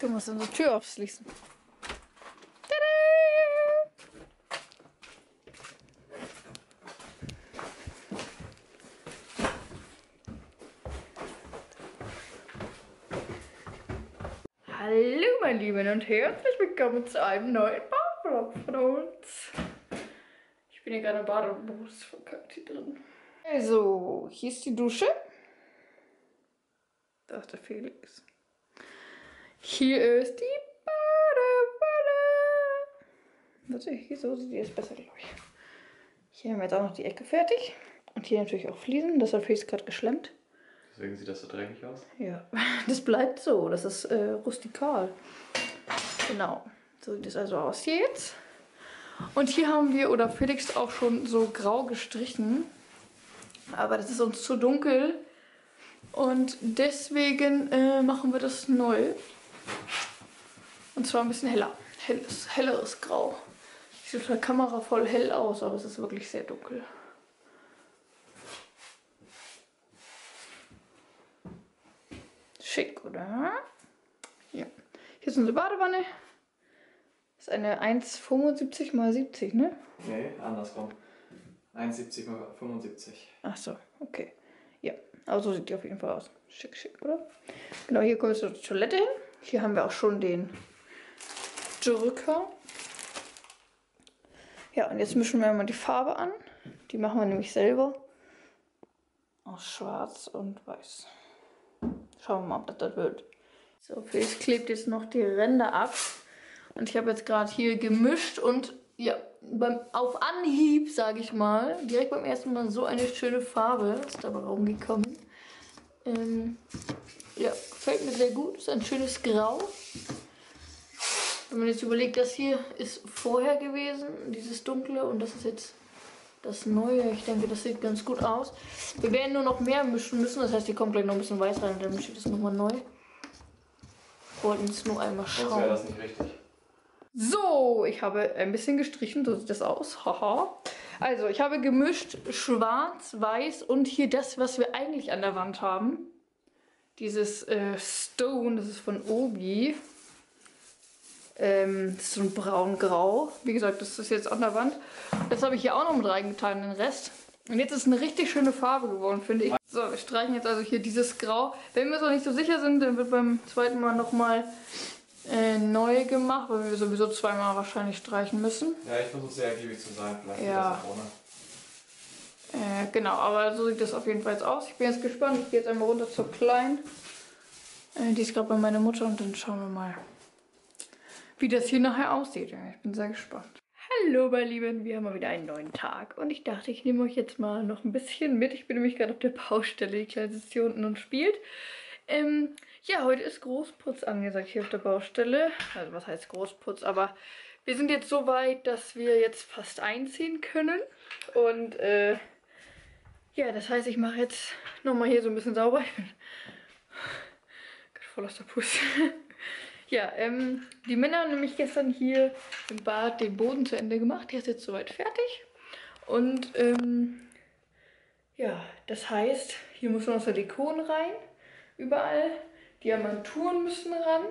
Du musst unsere Tür aufschließen. Hallo meine Lieben und herzlich willkommen zu einem neuen Bauvlog von uns. Ich bin hier gerade im Bademodus verkackt hier drin. Also, hier ist die Dusche. Da ist der Felix. Hier ist die Badewanne. Warte, hier so sieht die jetzt besser, glaube ich. Hier haben wir jetzt auch noch die Ecke fertig. Und hier natürlich auch Fliesen. Das hat Felix gerade geschlemmt. Deswegen sieht das so dreckig aus? Ja, das bleibt so. Das ist rustikal. Genau. So sieht es also aus hier jetzt. Und hier haben wir, oder Felix auch schon so grau gestrichen. Aber das ist uns zu dunkel. Und deswegen machen wir das neu. Und zwar ein bisschen heller. Helleres Grau. Sieht auf der Kamera voll hell aus, aber es ist wirklich sehr dunkel. Schick, oder? Ja. Hier ist unsere Badewanne. Das ist eine 1,75 x 70, ne? Nee, andersrum. 1,70 x 75. Ach so, okay. Ja, aber so sieht die auf jeden Fall aus. Schick, schick, oder? Genau, hier kommt jetzt die Toilette hin. Hier haben wir auch schon den Drücker. Ja, und jetzt mischen wir mal die Farbe an. Die machen wir nämlich selber. Aus Schwarz und Weiß. Schauen wir mal, ob das wird. So, Felix klebt jetzt noch die Ränder ab. Und ich habe jetzt gerade hier gemischt und ja, auf Anhieb, sage ich mal, direkt beim ersten Mal so eine schöne Farbe ist dabei rumgekommen. Ja, gefällt mir sehr gut. Ist ein schönes Grau. Wenn man jetzt überlegt, das hier ist vorher gewesen, dieses dunkle, und das ist jetzt das neue. Ich denke, das sieht ganz gut aus. Wir werden nur noch mehr mischen müssen, das heißt, hier kommt gleich noch ein bisschen weiß rein und dann mische ich das nochmal neu. Wollten es nur einmal schauen. Sonst wäre das nicht richtig. So, ich habe ein bisschen gestrichen, so sieht das aus. Haha. Also, ich habe gemischt schwarz, weiß und hier das, was wir eigentlich an der Wand haben. Dieses Stone, das ist von Obi. Das ist so ein braun-grau. Wie gesagt, das ist jetzt an der Wand. Das habe ich hier auch noch mit reingetan, den Rest. Und jetzt ist eine richtig schöne Farbe geworden, finde ich. So, wir streichen jetzt also hier dieses Grau. Wenn wir uns noch nicht so sicher sind, dann wird beim zweiten Mal nochmal neu gemacht, weil wir sowieso zweimal wahrscheinlich streichen müssen. Ja, ich versuche sehr ergiebig zu sein, vielleicht Ja. geht das auch ohne. Genau, aber so sieht das auf jeden Fall jetzt aus. Ich bin jetzt gespannt. Ich gehe jetzt einmal runter zur Kleinen. Die ist gerade bei meiner Mutter und dann schauen wir mal, wie das hier nachher aussieht. Ja, ich bin sehr gespannt. Hallo meine Lieben, wir haben mal wieder einen neuen Tag und ich dachte, ich nehme euch jetzt mal noch ein bisschen mit. Ich bin nämlich gerade auf der Baustelle, die Kleine sitzt hier unten und spielt. Ja, heute ist Großputz angesagt hier auf der Baustelle. Also was heißt Großputz, aber wir sind jetzt so weit, dass wir jetzt fast einziehen können. Und ja, das heißt, ich mache jetzt nochmal hier so ein bisschen sauber. Ich bin voll aus der Puste. Ja, die Männer haben nämlich gestern hier im Bad den Boden zu Ende gemacht. Der ist jetzt soweit fertig. Und ja, das heißt, hier muss noch der Dekon rein. Überall. Die Armaturen müssen ran.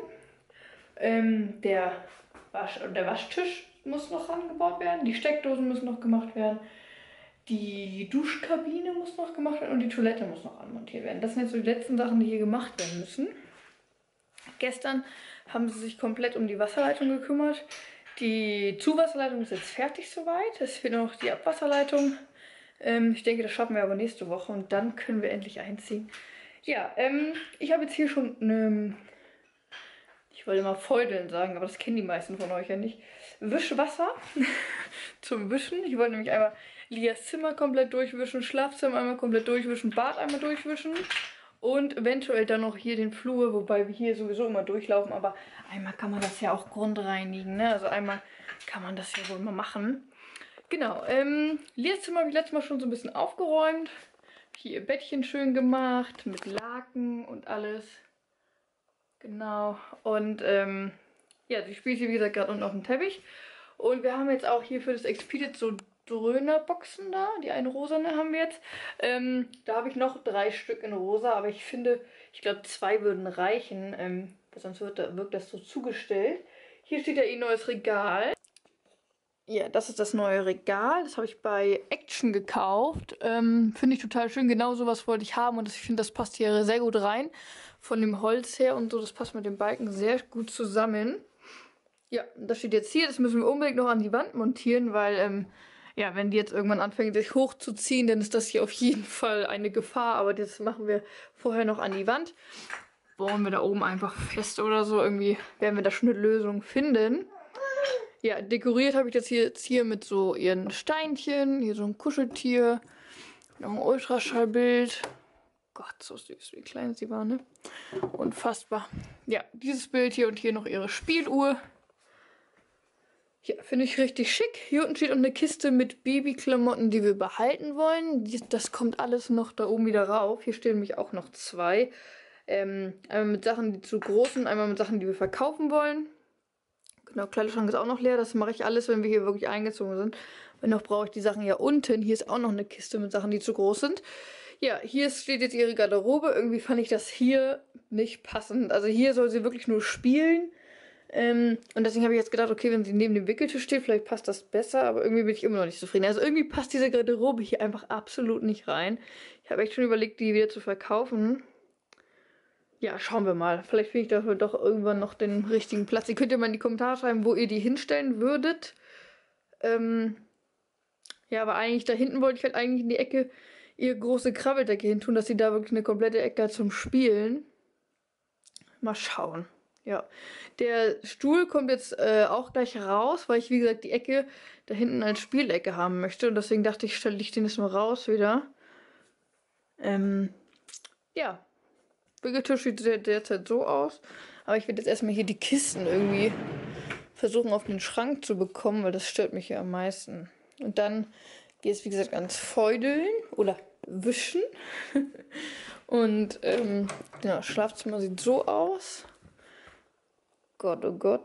Der Waschtisch muss noch rangebaut werden. Die Steckdosen müssen noch gemacht werden. Die Duschkabine muss noch gemacht werden und die Toilette muss noch anmontiert werden. Das sind jetzt so die letzten Sachen, die hier gemacht werden müssen. Gestern haben sie sich komplett um die Wasserleitung gekümmert. Die Zuwasserleitung ist jetzt fertig soweit. Es fehlt noch die Abwasserleitung. Ich denke, das schaffen wir aber nächste Woche und dann können wir endlich einziehen. Ja, ich habe jetzt hier schon ich wollte mal Feudeln sagen, aber das kennen die meisten von euch ja nicht. Wischwasser zum Wischen. Ich wollte nämlich einmal Lias Zimmer komplett durchwischen, Schlafzimmer einmal komplett durchwischen, Bad einmal durchwischen. Und eventuell dann noch hier den Flur, wobei wir hier sowieso immer durchlaufen. Aber einmal kann man das ja auch grundreinigen, ne? Also einmal kann man das ja wohl mal machen. Genau, Lias Zimmer habe ich letztes Mal schon so ein bisschen aufgeräumt. Hier ihr Bettchen schön gemacht, mit Laken und alles. Genau, und ja, sie spielt hier wie gesagt gerade unten auf dem Teppich. Und wir haben jetzt auch hier für das Expedit so Dröhnerboxen da. Die eine rosane haben wir jetzt. Da habe ich noch 3 Stück in rosa, aber ich finde, Ich glaube, 2 würden reichen, sonst wirkt das so zugestellt. Hier steht ja ihr neues Regal. Ja, das ist das neue Regal. Das habe ich bei Action gekauft. Finde ich total schön. Genau sowas wollte ich haben und ich finde, das passt hier sehr gut rein. Von dem Holz her und so. Das passt mit dem Balken sehr gut zusammen. Ja, das steht jetzt hier. Das müssen wir unbedingt noch an die Wand montieren, weil, ja, wenn die jetzt irgendwann anfängt, sich hochzuziehen, dann ist das hier auf jeden Fall eine Gefahr. Aber das machen wir vorher noch an die Wand. Bauen wir da oben einfach fest oder so. Irgendwie werden wir da schon eine Lösung finden. Ja, dekoriert habe ich das hier mit so ihren Steinchen. Hier so ein Kuscheltier. Noch ein Ultraschallbild. Gott, so süß, wie klein sie war, ne? Unfassbar. Ja, dieses Bild hier und hier noch ihre Spieluhr. Ja, finde ich richtig schick. Hier unten steht auch eine Kiste mit Babyklamotten, die wir behalten wollen. Das kommt alles noch da oben wieder rauf. Hier stehen nämlich auch noch 2. Einmal mit Sachen, die zu groß sind, einmal mit Sachen, die wir verkaufen wollen. Genau, Kleiderschrank ist auch noch leer. Das mache ich alles, wenn wir hier wirklich eingezogen sind. Wenn noch brauche ich die Sachen ja unten. Hier ist auch noch eine Kiste mit Sachen, die zu groß sind. Ja, hier steht jetzt ihre Garderobe. Irgendwie fand ich das hier nicht passend. Also hier soll sie wirklich nur spielen. Und deswegen habe ich jetzt gedacht, okay, wenn sie neben dem Wickeltisch steht, vielleicht passt das besser. Aber irgendwie bin ich immer noch nicht zufrieden. Also irgendwie passt diese Garderobe hier einfach absolut nicht rein. Ich habe echt schon überlegt, die wieder zu verkaufen. Ja, schauen wir mal. Vielleicht finde ich dafür doch irgendwann noch den richtigen Platz. Ihr könnt ja mal in die Kommentare schreiben, wo ihr die hinstellen würdet. Ja, aber eigentlich da hinten wollte ich halt eigentlich in die Ecke ihre große Krabbeldecke hin tun, dass sie da wirklich eine komplette Ecke hat zum Spielen. Mal schauen. Ja, der Stuhl kommt jetzt auch gleich raus, weil ich, wie gesagt, die Ecke da hinten als Spielecke haben möchte. Und deswegen dachte ich, stelle ich den jetzt mal raus wieder. Ja. Wickeltisch sieht derzeit so aus. Aber ich werde jetzt erstmal hier die Kisten irgendwie versuchen auf den Schrank zu bekommen, weil das stört mich ja am meisten. Und dann geht es, wie gesagt, ans Feudeln oder Wischen. Und genau, Schlafzimmer sieht so aus. Gott, oh Gott.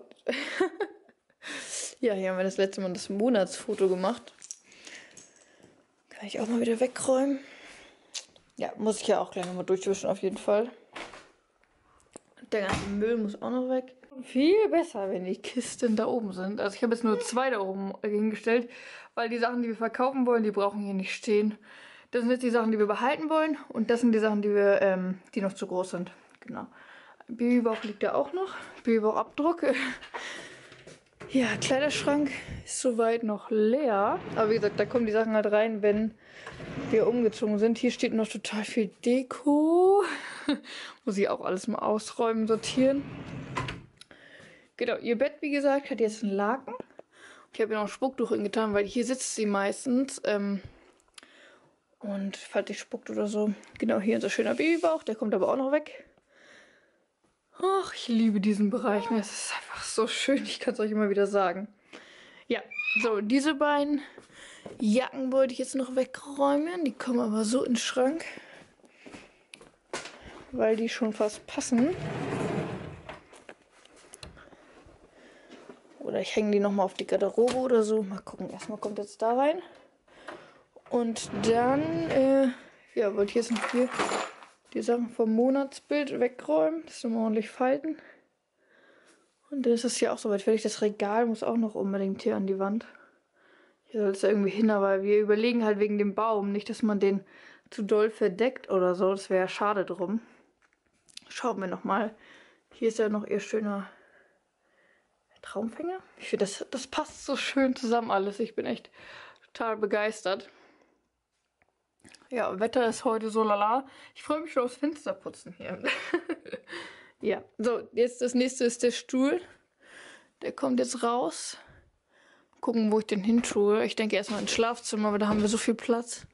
Ja, hier haben wir das letzte Mal das Monatsfoto gemacht. Kann ich auch mal wieder wegräumen. Ja, muss ich ja auch gleich nochmal durchwischen auf jeden Fall. Der ganze Müll muss auch noch weg. Viel besser, wenn die Kisten da oben sind. Also ich habe jetzt nur 2 da oben hingestellt, weil die Sachen, die wir verkaufen wollen, die brauchen hier nicht stehen. Das sind jetzt die Sachen, die wir behalten wollen. Und das sind die Sachen, die noch zu groß sind. Genau. Babybauch liegt da auch noch. Babybauchabdruck. Ja, Kleiderschrank ist soweit noch leer. Aber wie gesagt, da kommen die Sachen halt rein, wenn wir umgezogen sind. Hier steht noch total viel Deko. Muss ich auch alles mal ausräumen, sortieren. Genau, ihr Bett, wie gesagt, hat jetzt einen Laken. Ich habe ihr noch ein Spucktuch hingetan, weil hier sitzt sie meistens. Und falls ich spuckt oder so. Genau, hier unser schöner Babybauch. Der kommt aber auch noch weg. Ach, ich liebe diesen Bereich. Es ist einfach so schön. Ich kann es euch immer wieder sagen. Ja, so, diese beiden Jacken wollte ich jetzt noch wegräumen. Die kommen aber so in den Schrank. Weil die schon fast passen. Oder ich hänge die nochmal auf die Garderobe oder so. Mal gucken. Erstmal kommt jetzt da rein. Und dann, ja, wollte ich jetzt noch hier die Sachen vom Monatsbild wegräumen. Das nochmal ordentlich falten. Und dann ist das hier auch soweit fertig. Das Regal muss auch noch unbedingt hier an die Wand. Hier soll es ja irgendwie hin, aber wir überlegen halt wegen dem Baum. Nicht, dass man den zu doll verdeckt oder so. Das wäre ja schade drum. Schauen wir nochmal. Hier ist ja noch ihr schöner Traumfänger. Ich finde, das passt so schön zusammen alles. Ich bin echt total begeistert. Ja, Wetter ist heute so lala. Ich freue mich schon aufs Fensterputzen hier. Ja, so, jetzt das nächste ist der Stuhl. Der kommt jetzt raus. Mal gucken, wo ich den hin tue. Ich denke erstmal ins Schlafzimmer, aber da haben wir so viel Platz.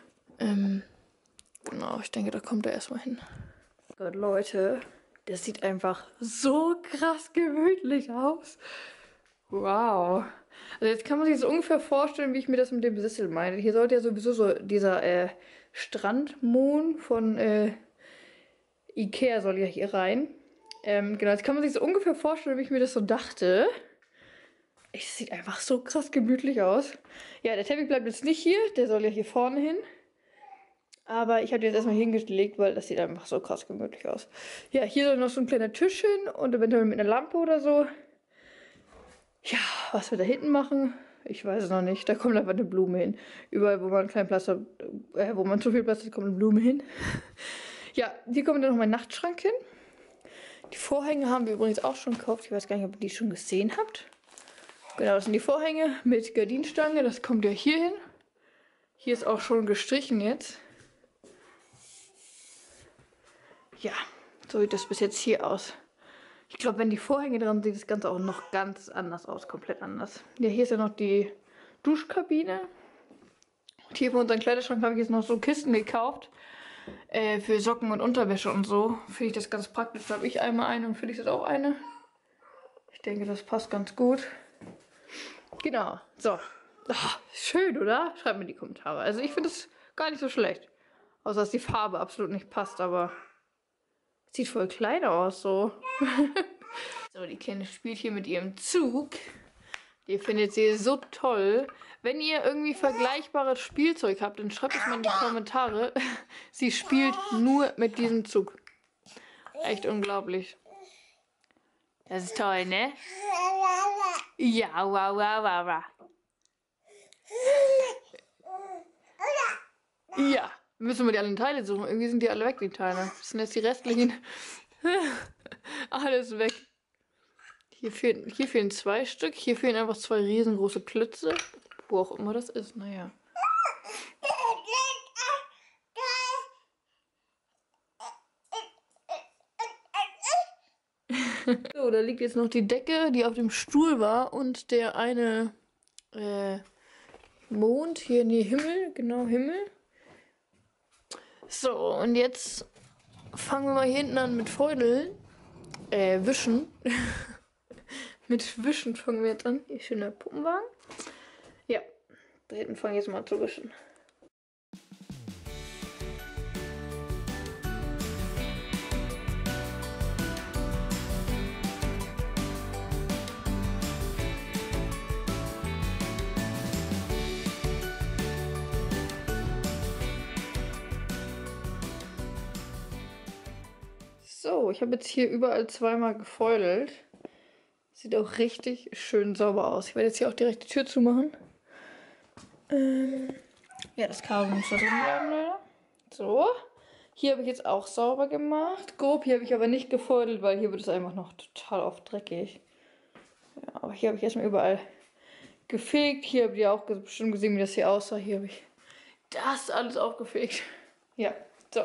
Genau, ich denke, da kommt er erstmal hin. Gott, Leute, das sieht einfach so krass gemütlich aus. Wow. Also jetzt kann man sich so ungefähr vorstellen, wie ich mir das mit dem Sessel meine. Hier sollte ja sowieso so dieser Strandmohn von Ikea soll ja hier rein. Genau, jetzt kann man sich so ungefähr vorstellen, wie ich mir das so dachte. Es sieht einfach so krass gemütlich aus. Ja, der Teppich bleibt jetzt nicht hier. Der soll ja hier vorne hin. Aber ich habe die jetzt erstmal hingelegt, weil das sieht einfach so krass gemütlich aus. Ja, hier soll noch so ein kleiner Tisch hin und eventuell mit einer Lampe oder so. Ja, was wir da hinten machen, ich weiß es noch nicht. Da kommt einfach eine Blume hin. Überall, wo man einen kleinen Platz hat, wo man zu viel Platz hat, kommt eine Blume hin. Ja, hier kommt dann noch mein Nachtschrank hin. Die Vorhänge haben wir übrigens auch schon gekauft. Ich weiß gar nicht, ob ihr die schon gesehen habt. Genau, das sind die Vorhänge mit Gardinenstange. Das kommt ja hier hin. Hier ist auch schon gestrichen jetzt. Ja, so sieht das bis jetzt hier aus. Ich glaube, wenn die Vorhänge dran sind, sieht das Ganze auch noch ganz anders aus. Komplett anders. Ja, hier ist ja noch die Duschkabine. Und hier für unseren Kleiderschrank habe ich jetzt noch so Kisten gekauft. Für Socken und Unterwäsche und so. Finde ich das ganz praktisch. Da habe ich einmal eine und Felix hat auch eine. Ich denke, das passt ganz gut. Genau. So. Ach, schön, oder? Schreibt mir in die Kommentare. Also ich finde es gar nicht so schlecht. Außer dass die Farbe absolut nicht passt, aber sieht voll klein aus so. So, die Kleine spielt hier mit ihrem Zug. Ihr findet sie so toll. Wenn ihr irgendwie vergleichbares Spielzeug habt, dann schreibt es mal in die Kommentare. Sie spielt nur mit diesem Zug. Echt unglaublich. Das ist toll, ne? Ja, wow, wow, wow, wow. Ja, müssen wir die alle Teile suchen. Irgendwie sind die alle weg, die Teile. Das sind jetzt die restlichen. Alles weg. Hier fehlen 2 Stück. Hier fehlen einfach 2 riesengroße Klötze. Wo auch immer das ist, naja. So, da liegt jetzt noch die Decke, die auf dem Stuhl war und der eine Mond hier, nee, Himmel, genau, Himmel. So, und jetzt fangen wir mal hier hinten an mit Fäudeln. Wischen. Mit Wischen fangen wir jetzt an. Hier schöner Puppenwagen. Ja, da hinten fange ich jetzt mal an zu wischen. So, ich habe jetzt hier überall zweimal gefäudelt. Sieht auch richtig schön sauber aus. Ich werde jetzt hier auch direkt die Tür zumachen. Ja, das Kabel muss da drin bleiben, leider. So. Hier habe ich jetzt auch sauber gemacht. Grob, hier habe ich aber nicht gefäudelt, weil hier wird es einfach noch total oft dreckig. Ja, aber hier habe ich erstmal überall gefegt. Hier habt ihr auch bestimmt gesehen, wie das hier aussah. Hier habe ich das alles aufgefegt. Ja, so.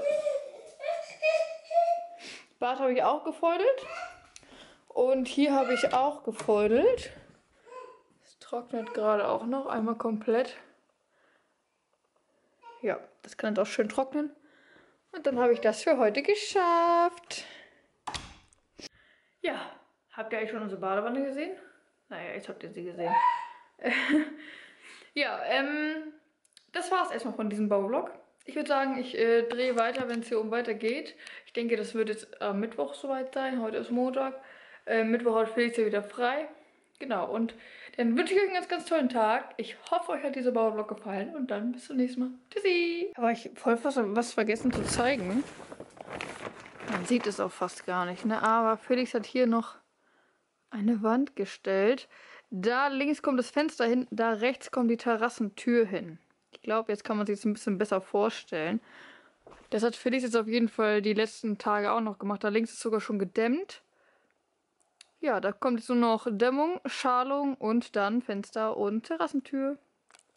Bad habe ich auch gefäudelt. Und hier habe ich auch gefäudelt. Es trocknet gerade auch noch einmal komplett. Ja, das kann jetzt auch schön trocknen. Und dann habe ich das für heute geschafft. Ja, habt ihr eigentlich schon unsere Badewanne gesehen? Naja, jetzt habt ihr sie gesehen. Ja, das war es erstmal von diesem Bauvlog. Ich würde sagen, ich drehe weiter, wenn es hier oben weitergeht. Ich denke, das wird jetzt am Mittwoch soweit sein. Heute ist Montag. Mittwoch hat Felix ja wieder frei. Genau, und dann wünsche ich euch einen ganz, ganz tollen Tag. Ich hoffe, euch hat dieser Bauvlog gefallen. Und dann bis zum nächsten Mal. Tschüssi! Aber ich voll was vergessen zu zeigen. Man sieht es auch fast gar nicht, ne? Aber Felix hat hier noch eine Wand gestellt. Da links kommt das Fenster hin, da rechts kommt die Terrassentür hin. Ich glaube, jetzt kann man sich das ein bisschen besser vorstellen. Das hat Felix jetzt auf jeden Fall die letzten Tage auch noch gemacht. Da links ist sogar schon gedämmt. Ja, da kommt jetzt nur noch Dämmung, Schalung und dann Fenster und Terrassentür.